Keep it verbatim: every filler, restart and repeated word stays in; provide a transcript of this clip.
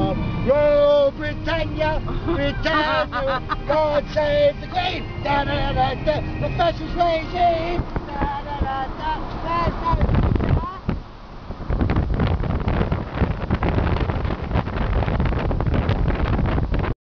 from Rule Britannia, Britannia, God save the Queen, da da da da, the fascist regime.